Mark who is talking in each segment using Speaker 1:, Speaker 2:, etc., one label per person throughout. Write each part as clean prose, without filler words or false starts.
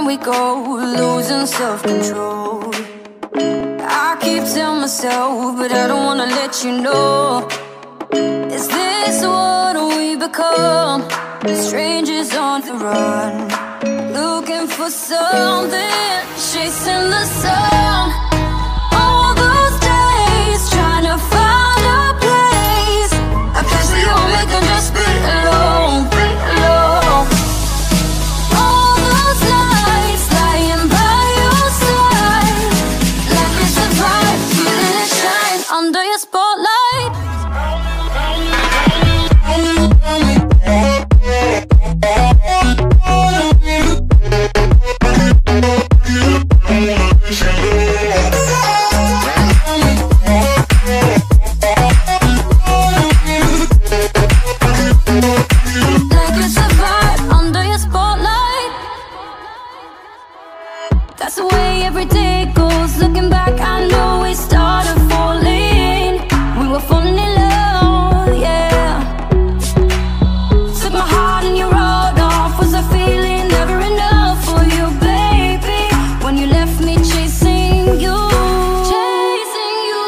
Speaker 1: we go, losing self-control. I keep telling myself, but I don't wanna let you know. Is this what we become? Strangers on the run, looking for something, chasing the sun. All those days, trying to find a place we all make them just be alone, be alone. All those nights, lying by your side, like it's a vibe, feeling it shine under your spotlight. That's the way every day goes. Looking back, I know we started falling. We were falling in love, yeah. Took my heart and you wrote off. Was I feeling never enough for you, baby? When you left me chasing you, chasing you.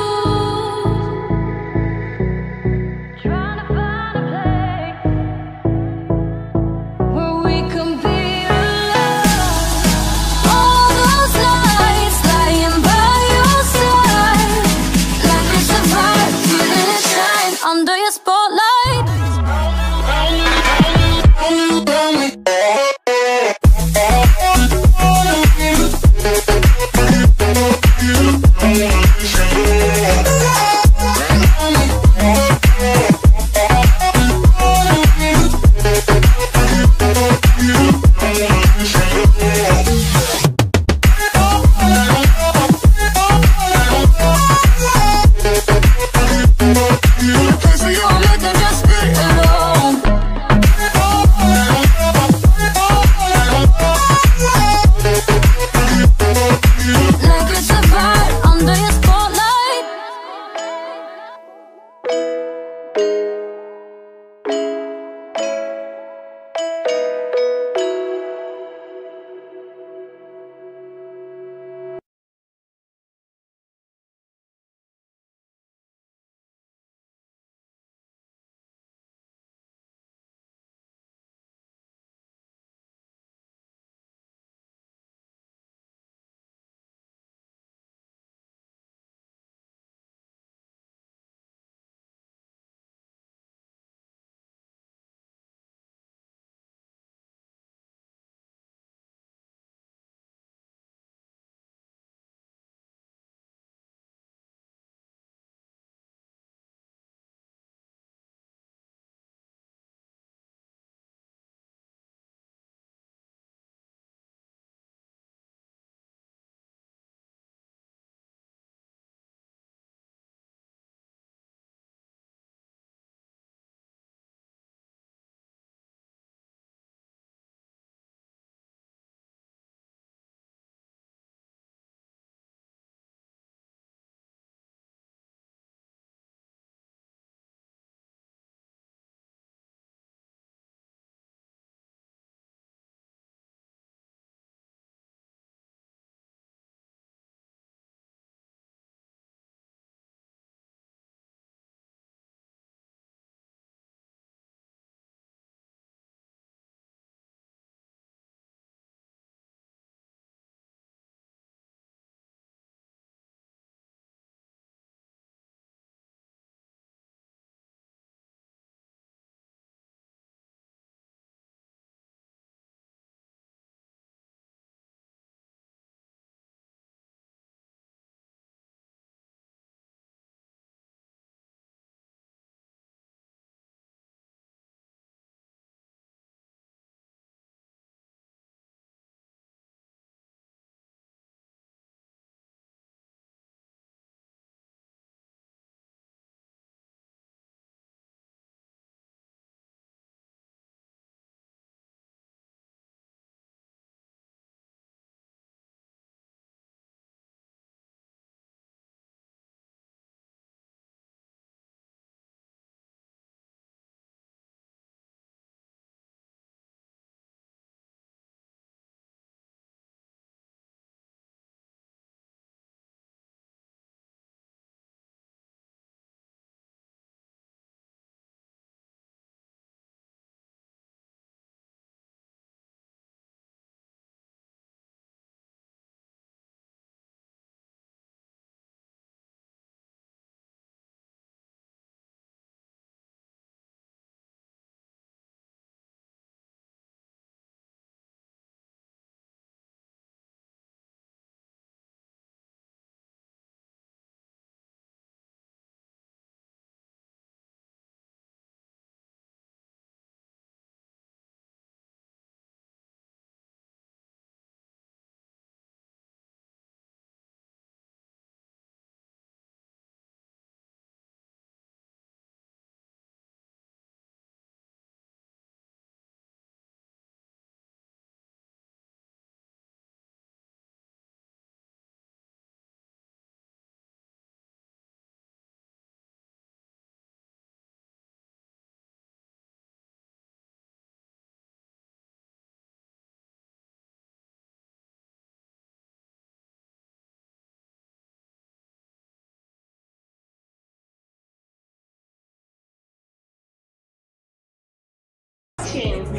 Speaker 1: Trying to find a place where we can be alone. All those nights lying by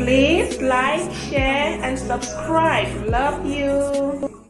Speaker 2: Please like, share, and subscribe. Love you.